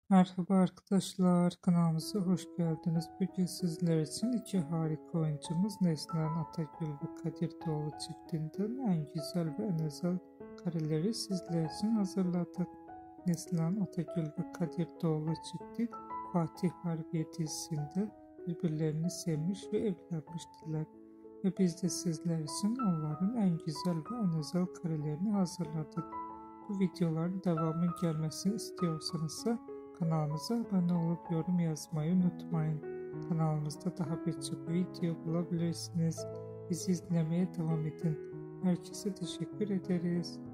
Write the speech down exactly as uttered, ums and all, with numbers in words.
Merhaba arkadaşlar, kanalımıza hoş geldiniz. Bugün sizler için iki harika oyuncumuz Neslihan Atagül ve Kadir Dogulu çiftinden en güzel ve en özel kareleri sizler için hazırladık. Neslihan Atagül ve Kadir Dogulu çifti Fatih Harbiye dizisinde birbirlerini sevmiş ve evlenmiştiler. Ve biz de sizler için onların en güzel ve en özel karelerini hazırladık. Bu videoların devamı gelmesini istiyorsanız kanalımıza abone olup yorum yazmayı unutmayın. Kanalımızda daha birçok video bulabilirsiniz. Bizi izlemeye devam edin. Herkese teşekkür ederiz.